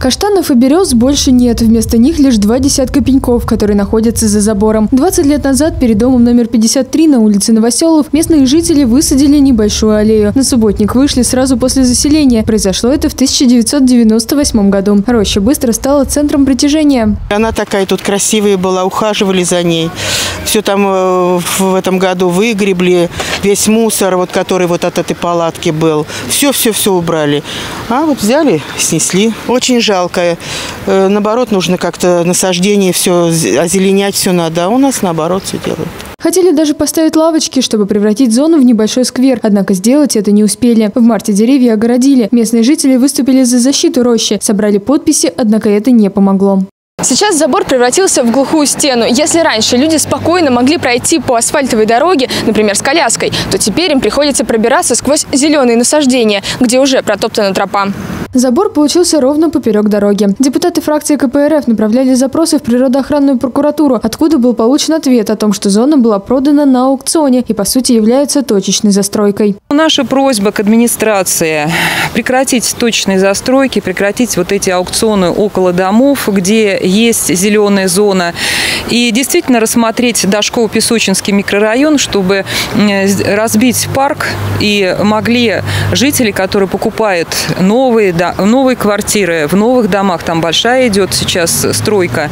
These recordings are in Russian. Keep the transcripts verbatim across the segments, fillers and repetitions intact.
Каштанов и берез больше нет. Вместо них лишь два десятка пеньков, которые находятся за забором. двадцать лет назад перед домом номер пятьдесят три на улице Новоселов местные жители высадили небольшую аллею. На субботник вышли сразу после заселения. Произошло это в тысяча девятьсот девяносто восьмом году. Роща быстро стала центром притяжения. Она такая тут красивая была, ухаживали за ней. Все там в этом году выгребли, весь мусор, вот, который вот от этой палатки был. Все-все-все убрали. А вот взяли, снесли. Очень жалко. Наоборот, нужно как-то насаждение, все озеленять все надо. А у нас наоборот все делают. Хотели даже поставить лавочки, чтобы превратить зону в небольшой сквер. Однако сделать это не успели. В марте деревья огородили. Местные жители выступили за защиту рощи. Собрали подписи, однако это не помогло. Сейчас забор превратился в глухую стену. Если раньше люди спокойно могли пройти по асфальтовой дороге, например, с коляской, то теперь им приходится пробираться сквозь зеленые насаждения, где уже протоптана тропа. Забор получился ровно поперек дороги. Депутаты фракции ка пэ эр эф направляли запросы в природоохранную прокуратуру, откуда был получен ответ о том, что зона была продана на аукционе и, по сути, является точечной застройкой. Наша просьба к администрации прекратить точечные застройки, прекратить вот эти аукционы около домов, где есть зеленая зона, и действительно рассмотреть Дашково-Песочинский микрорайон, чтобы разбить парк и могли жители, которые покупают новые новые квартиры в новых домах, там большая идет сейчас стройка,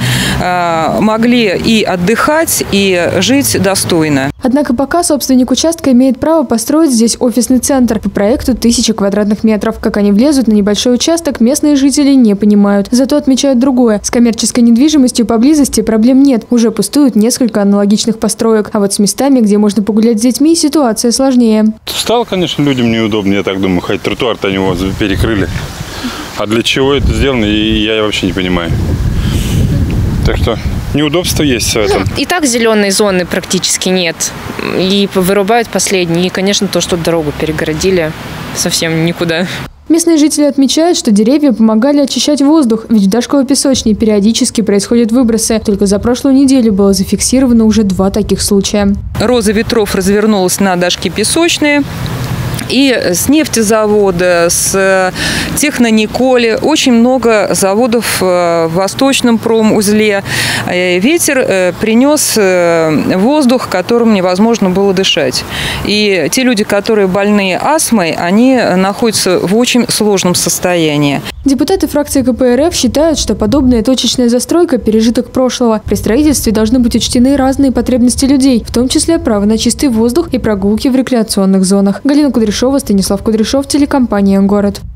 могли и отдыхать, и жить достойно. Однако пока собственник участка имеет право построить здесь офисный центр по проекту тысячи квадратных метров. Как они влезут на небольшой участок, местные жители не понимают. Зато отмечают другое. С коммерческой недвижимостью поблизости проблем нет. Уже пустуют несколько аналогичных построек. А вот с местами, где можно погулять с детьми, ситуация сложнее. Стало, конечно, людям неудобно, я так думаю. Хоть тротуар-то они его перекрыли. А для чего это сделано, я вообще не понимаю. Так что неудобства есть в этом. И так зеленой зоны практически нет. И вырубают последние. И, конечно, то, что дорогу перегородили, совсем никуда. Местные жители отмечают, что деревья помогали очищать воздух, ведь в Дашково-Песочной периодически происходят выбросы. Только за прошлую неделю было зафиксировано уже два таких случая. Роза ветров развернулась на Дашке Песочной. И с нефтезавода, с Технониколи, очень много заводов в Восточном промузле. Ветер принес воздух, которым невозможно было дышать. И те люди, которые больны астмой, они находятся в очень сложном состоянии. Депутаты фракции ка пэ эр эф считают, что подобная точечная застройка – пережиток прошлого. При строительстве должны быть учтены разные потребности людей, в том числе право на чистый воздух и прогулки в рекреационных зонах. Галина Кудряшова, Станислав Кудряшов, телекомпания «Город».